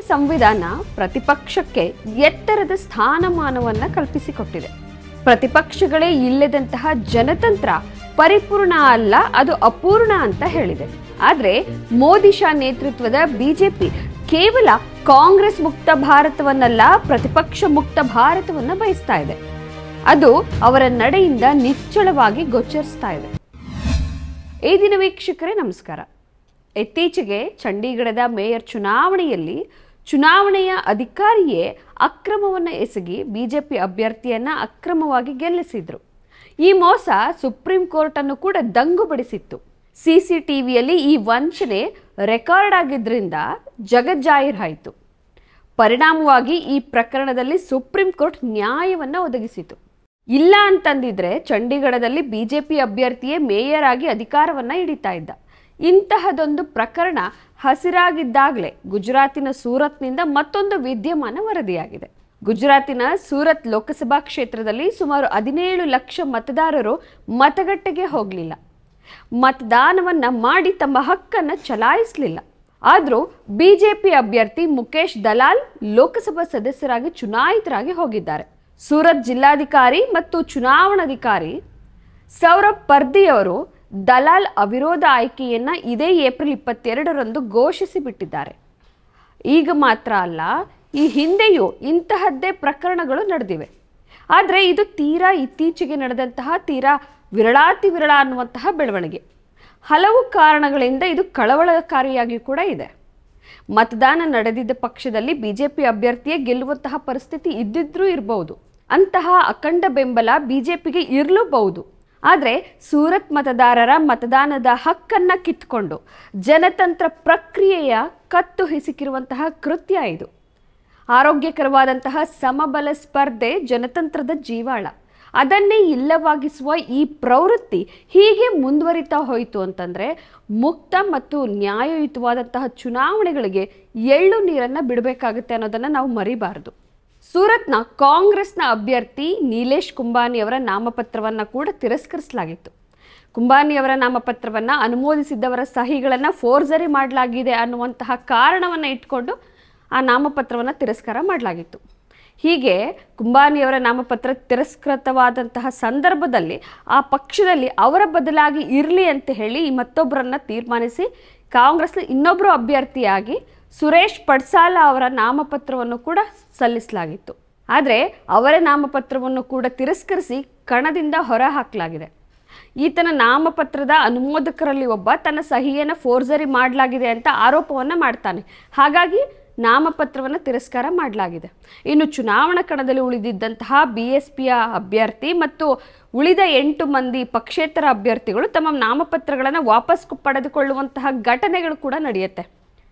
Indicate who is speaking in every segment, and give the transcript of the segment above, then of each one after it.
Speaker 1: ಸಂವಿಧಾನ ಪ್ರತಿಪಕ್ಷಕ್ಕೆ ಎತ್ತರದ ಸ್ಥಾನಮಾನವನ್ನು ಕಲ್ಪಿಸಿಕೊಟ್ಟಿದೆ. ಪ್ರತಿಪಕ್ಷಗಳೇ ಇಲ್ಲದಂತಹ ಜನತಂತ್ರ ಪರಿಪೂರ್ಣ ಅಲ್ಲ, ಅದು ಅಪೂರ್ಣ ಅಂತ ಹೇಳಿದೆ. ಆದರೆ ಮೋದಿ ಶಾ ನೇತೃತ್ವದ ಬಿಜೆಪಿ ಕೇವಲ ಕಾಂಗ್ರೆಸ್ ಮುಕ್ತ ಭಾರತವನ್ನಲ್ಲ, ಪ್ರತಿಪಕ್ಷ ಮುಕ್ತ ಭಾರತವನ್ನ ಬಯಸ್ತಾ ಇದೆ. ಅದು ಅವರ ನಡೆಯಿಂದ ನಿಚ್ಚಳವಾಗಿ ಗೋಚರಿಸ್ತಾ ಇದೆ. ಈ ದಿನ ವೀಕ್ಷಕರೇ ನಮಸ್ಕಾರ. ಇತ್ತೀಚೆಗೆ ಚಂಡೀಗಢದ ಮೇಯರ್ ಚುನಾವಣೆಯಲ್ಲಿ ಚುನಾವಣೆಯ ಅಧಿಕಾರಿಯೇ ಅಕ್ರಮವನ್ನು ಎಸಗಿ ಬಿಜೆಪಿ ಅಭ್ಯರ್ಥಿಯನ್ನ ಅಕ್ರಮವಾಗಿ ಗೆಲ್ಲಿಸಿದ್ರು. ಈ ಮೋಸ ಸುಪ್ರೀಂ ಕೋರ್ಟ್ ಅನ್ನು ಕೂಡ ದಂಗುಬಡಿಸಿತ್ತು. ಸಿಸಿಟಿವಿಯಲ್ಲಿ ಈ ವಂಚನೆ ರೆಕಾರ್ಡ್ ಆಗಿದ್ರಿಂದ ಜಗಜ್ಜಾಹೀರಾಯಿತು. ಪರಿಣಾಮವಾಗಿ ಈ ಪ್ರಕರಣದಲ್ಲಿ ಸುಪ್ರೀಂ ಕೋರ್ಟ್ ನ್ಯಾಯವನ್ನು ಒದಗಿಸಿತು. ಇಲ್ಲ ಅಂತಂದಿದ್ರೆ ಚಂಡೀಗಢದಲ್ಲಿ ಬಿಜೆಪಿ ಅಭ್ಯರ್ಥಿಯೇ ಮೇಯರ್ ಆಗಿ ಅಧಿಕಾರವನ್ನ ಹಿಡಿತಾ ಇದ್ದ. ಇಂತಹದೊಂದು ಪ್ರಕರಣ ಹಸಿರಾಗಿದ್ದಾಗಲೇ ಗುಜರಾತಿನ ಸೂರತ್ನಿಂದ ಮತ್ತೊಂದು ವಿದ್ಯಮಾನ ವರದಿಯಾಗಿದೆ. ಗುಜರಾತಿನ ಸೂರತ್ ಲೋಕಸಭಾ ಕ್ಷೇತ್ರದಲ್ಲಿ ಸುಮಾರು 17 ಲಕ್ಷ ಮತದಾರರು ಮತಗಟ್ಟೆಗೆ ಹೋಗಲಿಲ್ಲ. ಮತದಾನವನ್ನ ಮಾಡಿ ತಮ್ಮ ಹಕ್ಕನ್ನು ಚಲಾಯಿಸಲಿಲ್ಲ. ಆದರೂ ಬಿಜೆಪಿ ಅಭ್ಯರ್ಥಿ ಮುಕೇಶ್ ದಲಾಲ್ ಲೋಕಸಭಾ ಸದಸ್ಯರಾಗಿ ಚುನಾಯಿತರಾಗಿ ಹೋಗಿದ್ದಾರೆ. ಸೂರತ್ ಜಿಲ್ಲಾಧಿಕಾರಿ ಮತ್ತು ಚುನಾವಣಾಧಿಕಾರಿ ಸೌರಭ್ ಪರ್ದಿಯವರು ದಲಾಲ್ ಅವಿರೋಧ ಆಯ್ಕೆಯನ್ನ ಇದೇ ಏಪ್ರಿಲ್ 22ರಂದು ಘೋಷಿಸಿ ಬಿಟ್ಟಿದ್ದಾರೆ. ಈಗ ಮಾತ್ರ ಅಲ್ಲ, ಈ ಹಿಂದೆಯೂ ಇಂತಹದ್ದೇ ಪ್ರಕರಣಗಳು ನಡೆದಿವೆ. ಆದರೆ ಇದು ತೀರಾ ಇತ್ತೀಚೆಗೆ ನಡೆದಂತಹ ತೀರಾ ವಿರಳಾತಿ ವಿರಳ ಅನ್ನುವಂತಹ ಬೆಳವಣಿಗೆ. ಹಲವು ಕಾರಣಗಳಿಂದ ಇದು ಕಳವಳಕಾರಿಯಾಗಿ ಕೂಡ ಇದೆ. ಮತದಾನ ನಡೆದಿದ್ದ ಪಕ್ಷದಲ್ಲಿ ಬಿಜೆಪಿ ಅಭ್ಯರ್ಥಿಯೇ ಗೆಲ್ಲುವಂತಹ ಪರಿಸ್ಥಿತಿ ಇದ್ದಿದ್ರೂ ಇರಬಹುದು. ಅಂತಹ ಅಖಂಡ ಬೆಂಬಲ ಬಿಜೆಪಿಗೆ ಇರಲೂಬಹುದು. ಆದರೆ ಸೂರತ್ ಮತದಾರರ ಮತದಾನದ ಹಕ್ಕನ್ನು ಕಿತ್ಕೊಂಡು ಜನತಂತ್ರ ಪ್ರಕ್ರಿಯೆಯ ಕತ್ತು ಹಿಸುಕಿರುವಂತಹ ಕೃತ್ಯ ಇದು. ಆರೋಗ್ಯಕರವಾದಂತಹ ಸಮಬಲ ಸ್ಪರ್ಧೆ ಜನತಂತ್ರದ ಜೀವಾಳ. ಅದನ್ನೇ ಇಲ್ಲವಾಗಿಸುವ ಈ ಪ್ರವೃತ್ತಿ ಹೀಗೆ ಮುಂದುವರಿತಾ ಹೋಯಿತು ಅಂತಂದರೆ ಮುಕ್ತ ಮತ್ತು ನ್ಯಾಯಯುತವಾದಂತಹ ಚುನಾವಣೆಗಳಿಗೆ ಎಳ್ಳು ನೀರನ್ನು ಬಿಡಬೇಕಾಗುತ್ತೆ ಅನ್ನೋದನ್ನು ನಾವು ಮರಿಬಾರದು. ಸೂರತ್ನ ಕಾಂಗ್ರೆಸ್ನ ಅಭ್ಯರ್ಥಿ ನೀಲೇಶ್ ಕುಂಬಾನಿ ಅವರ ನಾಮಪತ್ರವನ್ನು ಕೂಡ ತಿರಸ್ಕರಿಸಲಾಗಿತ್ತು. ಕುಂಬಾನಿ ಅವರ ನಾಮಪತ್ರವನ್ನು ಅನುಮೋದಿಸಿದ್ದವರ ಸಹಿಗಳನ್ನು ಫೋರ್ಜರಿ ಮಾಡಲಾಗಿದೆ ಅನ್ನುವಂತಹ ಕಾರಣವನ್ನು ಇಟ್ಕೊಂಡು ಆ ನಾಮಪತ್ರವನ್ನು ತಿರಸ್ಕಾರ ಮಾಡಲಾಗಿತ್ತು. ಹೀಗೆ ಕುಂಬಾನಿಯವರ ನಾಮಪತ್ರ ತಿರಸ್ಕೃತವಾದಂತಹ ಸಂದರ್ಭದಲ್ಲಿ ಆ ಪಕ್ಷದಲ್ಲಿ ಅವರ ಬದಲಾಗಿ ಇರಲಿ ಅಂತ ಹೇಳಿ ಮತ್ತೊಬ್ಬರನ್ನು ತೀರ್ಮಾನಿಸಿ ಕಾಂಗ್ರೆಸ್ನ ಇನ್ನೊಬ್ಬರು ಅಭ್ಯರ್ಥಿಯಾಗಿ ಸುರೇಶ್ ಪಡ್ಸಾಲ ಅವರ ನಾಮಪತ್ರವನ್ನು ಕೂಡ ಸಲ್ಲಿಸಲಾಗಿತ್ತು. ಆದರೆ ಅವರ ನಾಮಪತ್ರವನ್ನು ಕೂಡ ತಿರಸ್ಕರಿಸಿ ಕಣದಿಂದ ಹೊರ ಹಾಕಲಾಗಿದೆ. ಈತನ ನಾಮಪತ್ರದ ಅನುಮೋದಕರಲ್ಲಿ ಒಬ್ಬ ತನ್ನ ಸಹಿಯನ್ನು ಫೋರ್ಜರಿ ಮಾಡಲಾಗಿದೆ ಅಂತ ಆರೋಪವನ್ನು ಮಾಡ್ತಾನೆ. ಹಾಗಾಗಿ ನಾಮಪತ್ರವನ್ನು ತಿರಸ್ಕಾರ ಮಾಡಲಾಗಿದೆ. ಇನ್ನು ಚುನಾವಣಾ ಕಣದಲ್ಲಿ ಉಳಿದಿದ್ದಂತಹ BSPಯ ಅಭ್ಯರ್ಥಿ ಮತ್ತು ಉಳಿದ 8 ಮಂದಿ ಪಕ್ಷೇತರ ಅಭ್ಯರ್ಥಿಗಳು ತಮ್ಮ ನಾಮಪತ್ರಗಳನ್ನು ವಾಪಸ್ ಪಡೆದುಕೊಳ್ಳುವಂತಹ ಘಟನೆಗಳು ಕೂಡ ನಡೆಯುತ್ತೆ.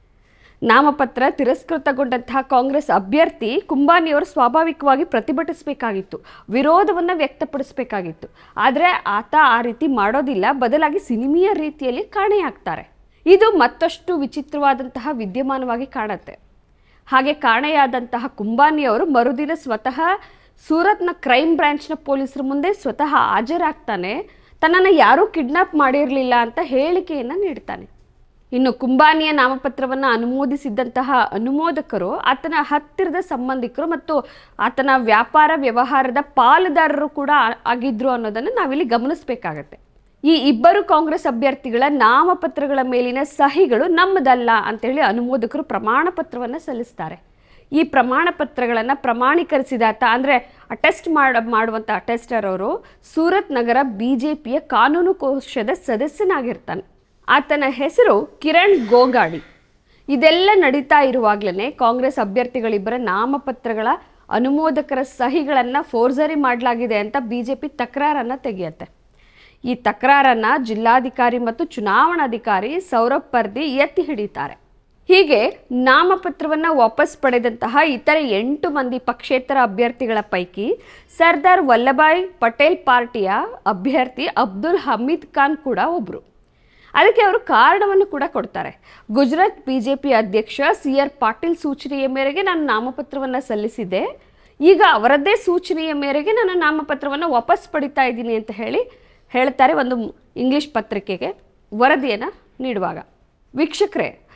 Speaker 1: ನಾಮಪತ್ರ ತಿರಸ್ಕೃತಗೊಂಡಂತಹ ಕಾಂಗ್ರೆಸ್ ಅಭ್ಯರ್ಥಿ ಕುಂಬಾನಿಯವರು ಸ್ವಾಭಾವಿಕವಾಗಿ ಪ್ರತಿಭಟಿಸಬೇಕಾಗಿತ್ತು, ವಿರೋಧವನ್ನು ವ್ಯಕ್ತಪಡಿಸಬೇಕಾಗಿತ್ತು. ಆದರೆ ಆತ ಆ ರೀತಿ ಮಾಡೋದಿಲ್ಲ, ಬದಲಾಗಿ ಸಿನಿಮೀಯ ರೀತಿಯಲ್ಲಿ ಕಾಣೆಯಾಗ್ತಾರೆ. ಇದು ಮತ್ತಷ್ಟು ವಿಚಿತ್ರವಾದಂತಹ ವಿದ್ಯಮಾನವಾಗಿ ಕಾಣುತ್ತೆ. ಹಾಗೆ ಕಾಣೆಯಾದಂತಹ ಕುಂಬಾನಿಯವರು ಮರುದಿನ ಸ್ವತಃ ಸೂರತ್ನ ಕ್ರೈಮ್ ಬ್ರಾಂಚ್ನ ಪೊಲೀಸರ ಮುಂದೆ ಸ್ವತಃ ಹಾಜರಾಗ್ತಾನೆ. ತನ್ನನ್ನು ಯಾರೂ ಕಿಡ್ನಾಪ್ ಮಾಡಿರಲಿಲ್ಲ ಅಂತ ಹೇಳಿಕೆಯನ್ನು ನೀಡ್ತಾನೆ. ಇನ್ನು ಕುಂಬಾನಿಯ ನಾಮಪತ್ರವನ್ನು ಅನುಮೋದಿಸಿದ್ದಂತಹ ಅನುಮೋದಕರು ಆತನ ಹತ್ತಿರದ ಸಂಬಂಧಿಕರು ಮತ್ತು ಆತನ ವ್ಯಾಪಾರ ವ್ಯವಹಾರದ ಪಾಲುದಾರರು ಕೂಡ ಆಗಿದ್ರು ಅನ್ನೋದನ್ನು ನಾವಿಲ್ಲಿ ಗಮನಿಸಬೇಕಾಗತ್ತೆ. ಈ ಇಬ್ಬರು ಕಾಂಗ್ರೆಸ್ ಅಭ್ಯರ್ಥಿಗಳ ನಾಮಪತ್ರಗಳ ಮೇಲಿನ ಸಹಿಗಳು ನಮ್ಮದಲ್ಲ ಅಂತೇಳಿ ಅನುಮೋದಕರು ಪ್ರಮಾಣ ಪತ್ರವನ್ನು ಸಲ್ಲಿಸ್ತಾರೆ. ಈ ಪ್ರಮಾಣ ಪತ್ರಗಳನ್ನು ಪ್ರಮಾಣೀಕರಿಸಿದಾತ ಅಂದರೆ ಅಟೆಸ್ಟ್ ಮಾಡುವಂಥ ಅಟೆಸ್ಟರ್ ಅವರು ಸೂರತ್ ನಗರ ಬಿಜೆಪಿಯ ಕಾನೂನು ಕೋಶದ ಸದಸ್ಯನಾಗಿರ್ತಾನೆ. ಆತನ ಹೆಸರು ಕಿರಣ್ ಗೋಗಾಡಿ. ಇದೆಲ್ಲ ನಡೀತಾ ಇರುವಾಗಲೇ ಕಾಂಗ್ರೆಸ್ ಅಭ್ಯರ್ಥಿಗಳಿಬ್ಬರ ನಾಮಪತ್ರಗಳ ಅನುಮೋದಕರ ಸಹಿಗಳನ್ನು ಫೋರ್ಜರಿ ಮಾಡಲಾಗಿದೆ ಅಂತ ಬಿಜೆಪಿ ತಕರಾರನ್ನು ತೆಗೆಯುತ್ತೆ. ಈ ತಕರಾರನ್ನು ಜಿಲ್ಲಾಧಿಕಾರಿ ಮತ್ತು ಚುನಾವಣಾಧಿಕಾರಿ ಸೌರಭ್ ಪರ್ದಿ ಎತ್ತಿ ಹಿಡಿತಾರೆ. ಹೀಗೆ ನಾಮಪತ್ರವನ್ನು ವಾಪಸ್ ಪಡೆದಂತಹ ಇತರೆ 8 ಮಂದಿ ಪಕ್ಷೇತರ ಅಭ್ಯರ್ಥಿಗಳ ಪೈಕಿ ಸರ್ದಾರ್ ವಲ್ಲಭಾಯ್ ಪಟೇಲ್ ಪಾರ್ಟಿಯ ಅಭ್ಯರ್ಥಿ ಅಬ್ದುಲ್ ಹಮೀದ್ ಖಾನ್ ಕೂಡ ಒಬ್ಬರು. ಅದಕ್ಕೆ ಅವರು ಕಾರಣವನ್ನು ಕೂಡ ಕೊಡ್ತಾರೆ. ಗುಜರಾತ್ ಬಿಜೆಪಿ ಅಧ್ಯಕ್ಷ CR ಪಾಟೀಲ್ ಸೂಚನೆಯ ಮೇರೆಗೆ ನಾನು ನಾಮಪತ್ರವನ್ನು ಸಲ್ಲಿಸಿದ್ದೆ. ಈಗ ಅವರದ್ದೇ ಸೂಚನೆಯ ಮೇರೆಗೆ ನಾನು ನಾಮಪತ್ರವನ್ನು ವಾಪಸ್ ಪಡಿತಾ ಇದ್ದೀನಿ ಅಂತ ಹೇಳ್ತಾರೆ ಒಂದು ಇಂಗ್ಲಿಷ್ ಪತ್ರಿಕೆಗೆ ವರದಿಯನ್ನು ನೀಡುವಾಗ. ವೀಕ್ಷಕರೇ,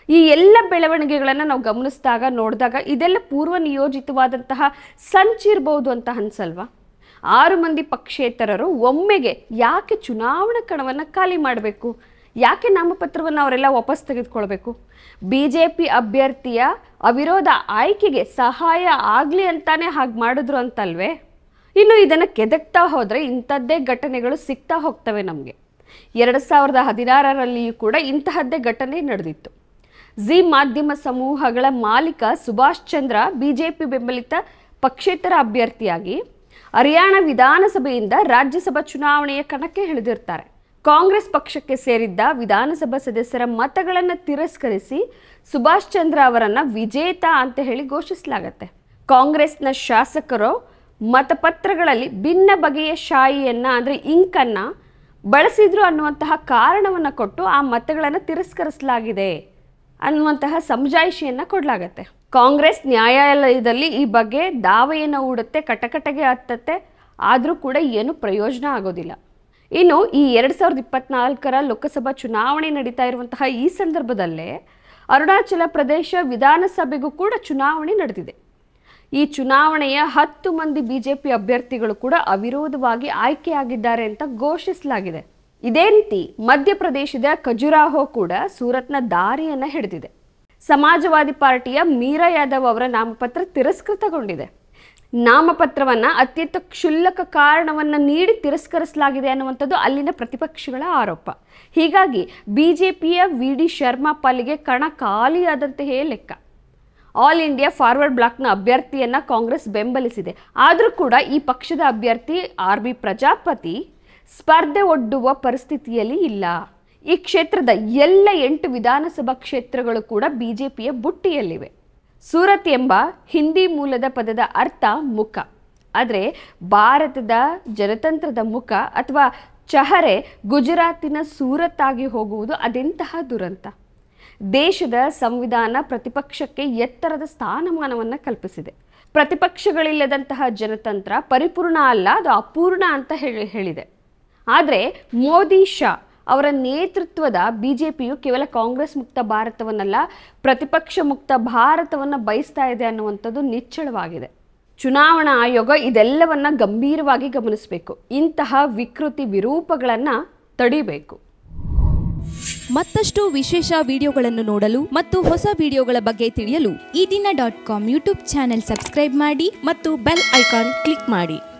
Speaker 1: ಈ ಎಲ್ಲ ಬೆಳವಣಿಗೆಗಳನ್ನು ನಾವು ಗಮನಿಸಿದಾಗ ನೋಡಿದಾಗ ಇದೆಲ್ಲ ಪೂರ್ವ ನಿಯೋಜಿತವಾದಂತಹ ಸಂಚಿರಬಹುದು ಅಂತ ಅನ್ಸಲ್ವಾ? 6 ಮಂದಿ ಪಕ್ಷೇತರರು ಒಮ್ಮೆಗೆ ಯಾಕೆ ಚುನಾವಣಾ ಕಣವನ್ನು ಖಾಲಿ ಮಾಡಬೇಕು? ಯಾಕೆ ನಾಮಪತ್ರವನ್ನು ಅವರೆಲ್ಲ ವಾಪಸ್ ತೆಗೆದುಕೊಳ್ಬೇಕು? BJP ಅಭ್ಯರ್ಥಿಯ ಅವಿರೋಧ ಆಯ್ಕೆಗೆ ಸಹಾಯ ಆಗಲಿ ಅಂತಾನೆ ಹಾಗೆ ಮಾಡಿದ್ರು ಅಂತಲ್ವೇ? ಇನ್ನು ಇದನ್ನು ಕೆದಕ್ತಾ ಹೋದರೆ ಇಂಥದ್ದೇ ಘಟನೆಗಳು ಸಿಗ್ತಾ ಹೋಗ್ತವೆ ನಮಗೆ. 2016ರಲ್ಲಿಯೂ ಕೂಡ ಇಂತಹದ್ದೇ ಘಟನೆ ನಡೆದಿತ್ತು. ಜಿ ಮಾಧ್ಯಮ ಸಮೂಹಗಳ ಮಾಲೀಕ ಸುಭಾಷ್ ಚಂದ್ರ BJP ಬೆಂಬಲಿತ ಪಕ್ಷೇತರ ಅಭ್ಯರ್ಥಿಯಾಗಿ ಹರಿಯಾಣ ವಿಧಾನಸಭೆಯಿಂದ ರಾಜ್ಯಸಭಾ ಚುನಾವಣೆಯ ಕಣಕ್ಕೆ ಇಳಿದಿರ್ತಾರೆ. ಕಾಂಗ್ರೆಸ್ ಪಕ್ಷಕ್ಕೆ ಸೇರಿದ್ದ ವಿಧಾನಸಭಾ ಸದಸ್ಯರ ಮತಗಳನ್ನು ತಿರಸ್ಕರಿಸಿ ಸುಭಾಷ್ ಚಂದ್ರ ಅವರನ್ನ ವಿಜೇತ ಅಂತ ಹೇಳಿ ಘೋಷಿಸಲಾಗತ್ತೆ. ಕಾಂಗ್ರೆಸ್ನ ಶಾಸಕರು ಮತಪತ್ರಗಳಲ್ಲಿ ಭಿನ್ನ ಬಗೆಯ ಶಾಯಿಯನ್ನ ಅಂದರೆ ಇಂಕನ್ನ ಬಳಸಿದ್ರು ಅನ್ನುವಂತಹ ಕಾರಣವನ್ನು ಕೊಟ್ಟು ಆ ಮತಗಳನ್ನು ತಿರಸ್ಕರಿಸಲಾಗಿದೆ ಅನ್ನುವಂತಹ ಸಮಜಾಯಿಷಿಯನ್ನು ಕೊಡಲಾಗತ್ತೆ. ಕಾಂಗ್ರೆಸ್ ನ್ಯಾಯಾಲಯದಲ್ಲಿ ಈ ಬಗ್ಗೆ ದಾವೆಯನ್ನು ಹೂಡುತ್ತೆ, ಕಟಕಟಗೆ ಹತ್ತತ್ತೆ, ಆದರೂ ಕೂಡ ಏನು ಪ್ರಯೋಜನ ಆಗೋದಿಲ್ಲ. ಇನ್ನು ಈ 2024ರ ಲೋಕಸಭಾ ಚುನಾವಣೆ ನಡೀತಾ ಇರುವಂತಹ ಈ ಸಂದರ್ಭದಲ್ಲೇ ಅರುಣಾಚಲ ಪ್ರದೇಶ ವಿಧಾನಸಭೆಗೂ ಕೂಡ ಚುನಾವಣೆ ನಡೆದಿದೆ. ಈ ಚುನಾವಣೆಯ 10 ಮಂದಿ BJP ಅಭ್ಯರ್ಥಿಗಳು ಕೂಡ ಅವಿರೋಧವಾಗಿ ಆಯ್ಕೆಯಾಗಿದ್ದಾರೆ ಅಂತ ಘೋಷಿಸಲಾಗಿದೆ. ಇದೇ ರೀತಿ ಮಧ್ಯಪ್ರದೇಶದ ಖಜುರಾಹೋ ಕೂಡ ಸೂರತ್ನ ದಾರಿಯನ್ನು ಹಿಡಿದಿದೆ. ಸಮಾಜವಾದಿ ಪಾರ್ಟಿಯ ಮೀರಾ ಯಾದವ್ ಅವರ ನಾಮಪತ್ರ ತಿರಸ್ಕೃತಗೊಂಡಿದೆ. ನಾಮಪತ್ರವನ್ನು ಅತ್ಯಂತ ಕ್ಷುಲ್ಲಕ ಕಾರಣವನ್ನು ನೀಡಿ ತಿರಸ್ಕರಿಸಲಾಗಿದೆ ಅನ್ನುವಂಥದ್ದು ಅಲ್ಲಿನ ಪ್ರತಿಪಕ್ಷಗಳ ಆರೋಪ. ಹೀಗಾಗಿ BJPಯ VD ಶರ್ಮಾ ಪಾಲಿಗೆ ಕಣ ಖಾಲಿಯಾದಂತೆಯೇ ಲೆಕ್ಕ. ಆಲ್ ಇಂಡಿಯಾ ಫಾರ್ವರ್ಡ್ ಬ್ಲಾಕ್ನ ಅಭ್ಯರ್ಥಿಯನ್ನು ಕಾಂಗ್ರೆಸ್ ಬೆಂಬಲಿಸಿದೆ. ಆದರೂ ಕೂಡ ಈ ಪಕ್ಷದ ಅಭ್ಯರ್ಥಿ RB ಪ್ರಜಾಪತಿ ಸ್ಪರ್ಧೆ ಒಡ್ಡುವ ಪರಿಸ್ಥಿತಿಯಲ್ಲಿ ಇಲ್ಲ. ಈ ಕ್ಷೇತ್ರದ ಎಲ್ಲ 8 ವಿಧಾನಸಭಾ ಕ್ಷೇತ್ರಗಳು ಕೂಡ BJPಯ ಬುಟ್ಟಿಯಲ್ಲಿವೆ. ಸೂರತ್ ಎಂಬ ಹಿಂದಿ ಮೂಲದ ಪದದ ಅರ್ಥ ಮುಖ. ಆದರೆ ಭಾರತದ ಜನತಂತ್ರದ ಮುಖ ಅಥವಾ ಚಹರೆ ಗುಜರಾತಿನ ಸೂರತ್ ಆಗಿ ಹೋಗುವುದು ಅದೆಂತಹ ದುರಂತ. ದೇಶದ ಸಂವಿಧಾನ ಪ್ರತಿಪಕ್ಷಕ್ಕೆ ಎತ್ತರದ ಸ್ಥಾನಮಾನವನ್ನು ಕಲ್ಪಿಸಿದೆ. ಪ್ರತಿಪಕ್ಷಗಳಿಲ್ಲದಂತಹ ಜನತಂತ್ರ ಪರಿಪೂರ್ಣ ಅಲ್ಲ, ಅದು ಅಪೂರ್ಣ ಅಂತ ಹೇಳಿದೆ. ಆದರೆ ಮೋದಿ ಶಾ ಅವರ ನೇತೃತ್ವದ BJPಯು ಕೇವಲ ಕಾಂಗ್ರೆಸ್ ಮುಕ್ತ ಭಾರತವನ್ನಲ್ಲ, ಪ್ರತಿಪಕ್ಷ ಮುಕ್ತ ಭಾರತವನ್ನು ಬಯಸ್ತಾ ಇದೆ ಅನ್ನುವಂಥದ್ದು ನಿಚ್ಚಳವಾಗಿದೆ. ಚುನಾವಣಾ ಆಯೋಗ ಇದೆಲ್ಲವನ್ನ ಗಂಭೀರವಾಗಿ ಗಮನಿಸಬೇಕು. ಇಂತಹ ವಿಕೃತಿ ವಿರೂಪಗಳನ್ನು ತಡಿಬೇಕು.
Speaker 2: ಮತ್ತಷ್ಟು ವಿಶೇಷ ವಿಡಿಯೋಗಳನ್ನು ನೋಡಲು ಮತ್ತು ಹೊಸ ವಿಡಿಯೋಗಳ ಬಗ್ಗೆ ತಿಳಿಯಲು
Speaker 3: ಈ ದಿನ .com ಯೂಟ್ಯೂಬ್ ಚಾನೆಲ್ ಸಬ್ಸ್ಕ್ರೈಬ್ ಮಾಡಿ
Speaker 2: ಮತ್ತು ಬೆಲ್ ಐಕಾನ್ ಕ್ಲಿಕ್ ಮಾಡಿ.